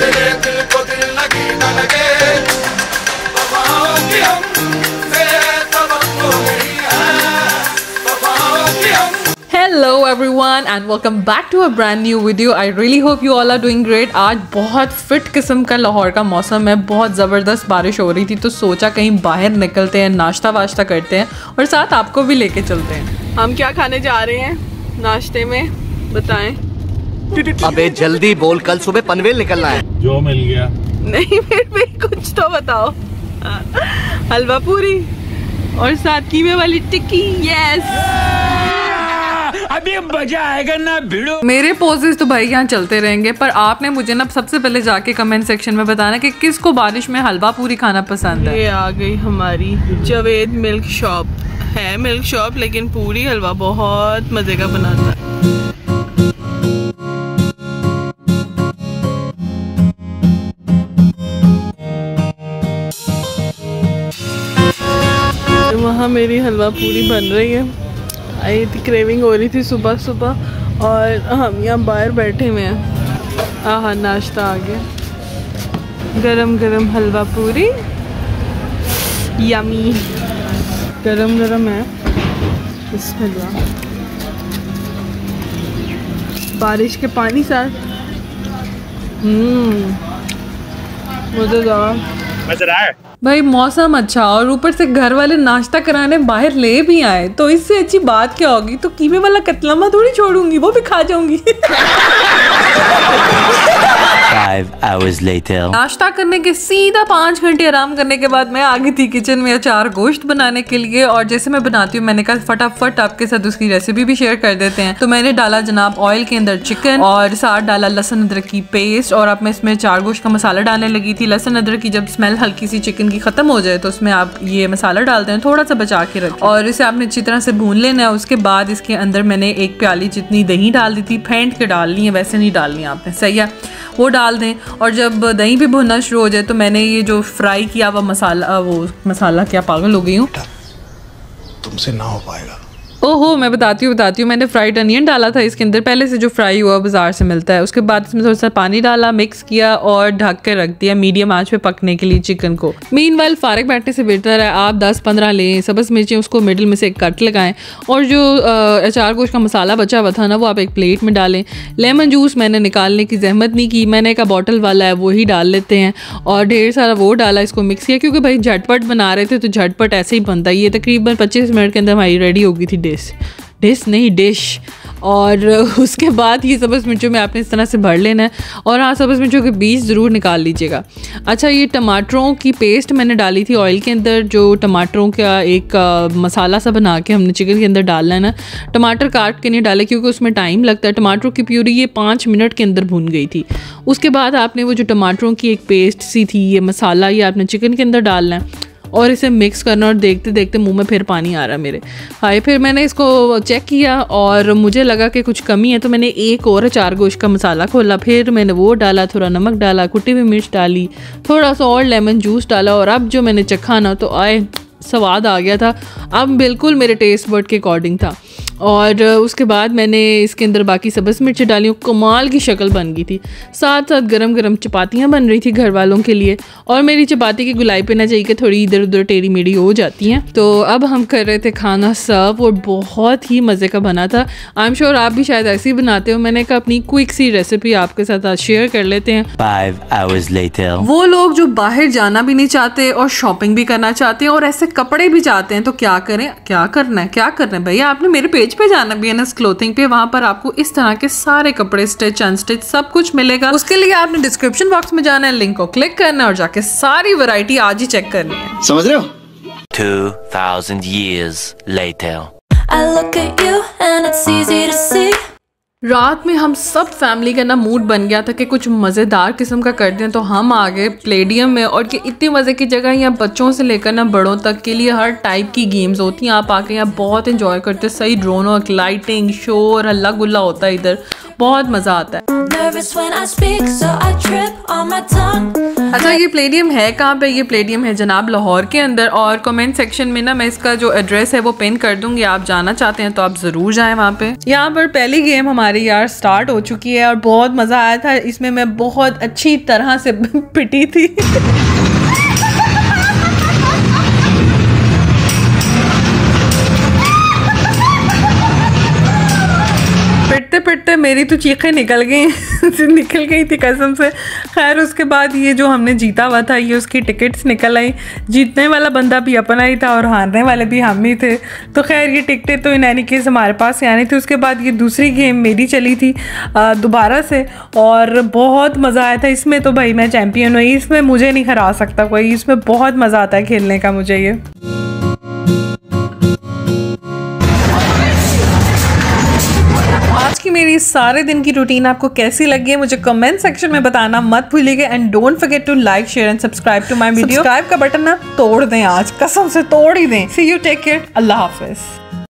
तेरे दिल को दिल लगी न लगे, वफाओं की हमसे तवक्को नहीं है, वफाओं की हम। Hello everyone and welcome back to a brand new video. I really hope you all are doing great. आज बहुत फिट किस्म का लाहौर का मौसम है, बहुत ज़बरदस्त बारिश हो रही थी तो सोचा कहीं बाहर निकलते हैं, नाश्ता वाश्ता करते हैं और साथ आपको भी लेके चलते हैं। हम क्या खाने जा रहे हैं नाश्ते में, बताएं? अबे जल्दी बोल, कल सुबह पनवेल निकलना है। जो मिल गया। नहीं फिर भी कुछ तो बताओ। हलवा पूरी और साथ कीमे वाली टिक्की। यस अभी मजा आएगा ना भिड़ो। मेरे पोजेस तो भाई यहाँ चलते रहेंगे, पर आपने मुझे ना सबसे पहले जाके कमेंट सेक्शन में बताना कि किसको बारिश में हलवा पूरी खाना पसंद है। ये आ गई हमारी जावेद मिल्क शॉप। है मिल्क शॉप लेकिन पूरी हलवा बहुत मजे का बनाता है। वहाँ मेरी हलवा पूरी बन रही है। आई थी क्रेविंग हो रही थी सुबह सुबह और हम यहाँ बाहर बैठे हुए हैं। आहा नाश्ता आ गया, गरम गरम हलवा पूरी, यमी गरम गरम है। बिस्मिल्लाह, बारिश के पानी साथ मज़ेदार। भाई मौसम अच्छा और ऊपर से घर वाले नाश्ता कराने बाहर ले भी आए तो इससे अच्छी बात क्या होगी। तो कीमे वाला कतलामा थोड़ी छोड़ूंगी, वो भी खा जाऊंगी। 5 hours later. नाश्ता करने के सीधा 5 घंटे आराम करने के बाद मैं आ गई थी किचन में अचार गोश्त बनाने के लिए। और जैसे मैं बनाती हूँ मैंने कहा फटाफट आपके साथ उसकी रेसिपी भी शेयर कर देते हैं। तो मैंने डाला जनाब ऑयल के अंदर चिकन और साथ डाला लहसुन अदरक की पेस्ट और अब मैं इसमें अचार गोश्त का मसाला डालने लगी थी। लहसुन अदरक की जब स्मेल हल्की सी चिकन की खत्म हो जाए तो उसमें आप ये मसाला डालते हैं, थोड़ा सा बचा के रखें और इसे आपने अच्छी तरह से भून लेना है। उसके बाद इसके अंदर मैंने 1 प्याली जितनी दही डाल दी थी, फेंट के डालनी है, वैसे नहीं डालनी आपने, सही है, वो डाल दें। और जब दही भी भुनना शुरू हो जाए तो मैंने ये जो फ्राई किया हुआ मसाला क्या पागल हो गई हूँ, तुमसे ना हो पाएगा। ओहो मैं बताती हूँ मैंने फ्राइड अनियन डाला था इसके अंदर पहले से जो फ्राई हुआ बाजार से मिलता है। उसके बाद इसमें थोड़ा सा पानी डाला, मिक्स किया और ढक के रख दिया मीडियम आंच पे पकने के लिए चिकन को। मीनवाइल फारिग बैठने से बेहतर है आप 10-15 लें सब्ज़ मिर्चें, उसको मिडिल में से एक कट लगाएं और जो अचार गोश्त का मसाला बचा हुआ था ना वो आप एक प्लेट में डालें। लेमन जूस मैंने निकालने की जहमत नहीं की, मैंने का बॉटल वाला है वो ही डाल लेते हैं और ढेर सारा वो डाला, इसको मिक्स किया क्योंकि भाई झटपट बना रहे थे तो झटपट ऐसे ही बनता है। ये तकरीबन 25 मिनट के अंदर हमारी रेडी हो गई थी डिश। और उसके बाद ये सब्ज़ मिर्चों में आपने इस तरह से भर लेना है और हाँ सब्ज़ मिर्चों के बीज ज़रूर निकाल लीजिएगा। अच्छा ये टमाटरों की पेस्ट मैंने डाली थी ऑयल के अंदर, जो टमाटरों का एक मसाला सा बना के हमने चिकन के अंदर डालना है ना। टमाटर काट के नहीं डाले क्योंकि उसमें टाइम लगता है। टमाटरों की प्यूरी ये 5 मिनट के अंदर भून गई थी। उसके बाद आपने वो जो टमाटरों की एक पेस्ट सी थी ये मसाला ये आपने चिकन के अंदर डालना है और इसे मिक्स करना और देखते देखते मुंह में फिर पानी आ रहा मेरे। हाय फिर मैंने इसको चेक किया और मुझे लगा कि कुछ कमी है तो मैंने एक और अचार गोश्त का मसाला खोला, फिर मैंने वो डाला, थोड़ा नमक डाला, कुटी हुई मिर्च डाली, थोड़ा सा और लेमन जूस डाला और अब जो मैंने चखा ना तो आए स्वाद आ गया था। अब बिल्कुल मेरे टेस्ट बर्ड के अकॉर्डिंग था। और उसके बाद मैंने इसके अंदर बाकी सब्ज़ मिर्चें डाली, कमाल की शक्ल बन गई थी। साथ साथ गरम गरम चपातियाँ बन रही थी घर वालों के लिए और मेरी चपाती की गुलाई पे ना चाहिए कि थोड़ी इधर उधर टेढ़ी मेढ़ी हो जाती हैं। तो अब हम कर रहे थे खाना सर्व और बहुत ही मज़े का बना था। आई एम श्योर आप भी शायद ऐसे ही बनाते हो। मैंने कहा अपनी क्विक सी रेसिपी आपके साथ आज शेयर कर लेते हैं। 5 hours later. वो लोग जो बाहर जाना भी नहीं चाहते और शॉपिंग भी करना चाहते हैं और ऐसे कपड़े भी चाहते हैं तो क्या करें, क्या करना है भैया, आपने मेरे पेज पे जाना BNS क्लोथिंग पे, वहां पर आपको इस तरह के सारे कपड़े स्टिच अनस्टिच सब कुछ मिलेगा। उसके लिए आपने डिस्क्रिप्शन बॉक्स में जाना है, लिंक को क्लिक करना है और जाके सारी वैरायटी आज ही चेक करनी है। समझ रहे हो? 2000 years later. I look at you and it's easy to see. रात में हम सब फैमिली का ना मूड बन गया था कि कुछ मज़ेदार किस्म का कर दें तो हम आ गए प्लेडियम में। और कि इतनी मज़े की जगह यहाँ बच्चों से लेकर ना बड़ों तक के लिए हर टाइप की गेम्स होती हैं। आप आके यहाँ बहुत इंजॉय करते, सही ड्रोनों लाइटिंग शोर हल्ला गुल्ला होता है इधर, बहुत मजा आता है। Nervous when I speak, so I trip on my tongue. अच्छा, ये प्लेडियम है कहाँ पे? ये प्लेडियम है जनाब लाहौर के अंदर, और कमेंट सेक्शन में ना मैं इसका जो एड्रेस है वो पिन कर दूंगी। आप जाना चाहते हैं तो आप जरूर जाएं वहाँ पे। यहाँ पर पहली गेम हमारी यार स्टार्ट हो चुकी है और बहुत मजा आया था इसमें। मैं बहुत अच्छी तरह से पिटी थी। पिटते पिटते मेरी तो चीखें निकल गई थी कसम से। खैर उसके बाद ये जो हमने जीता हुआ था ये उसकी टिकट्स निकल आई। जीतने वाला बंदा भी अपना ही था और हारने वाले भी हम ही थे। तो खैर ये टिकटें तो इन एनी केस हमारे पास से आनी थी। उसके बाद ये दूसरी गेम मेरी चली थी दोबारा से, और बहुत मज़ा आया था इसमें। तो भाई मैं चैम्पियन हुई, इसमें मुझे नहीं हरा सकता कोई। इसमें बहुत मज़ा आता है खेलने का मुझे ये। आज की मेरी सारे दिन की रूटीन आपको कैसी लगी है मुझे कमेंट सेक्शन में बताना मत भूलिएगा। And don't forget to like share and subscribe to my video. Subscribe का बटन ना तोड़ दें, आज कसम से तोड़ ही दें। See you, take care, Allah Hafiz.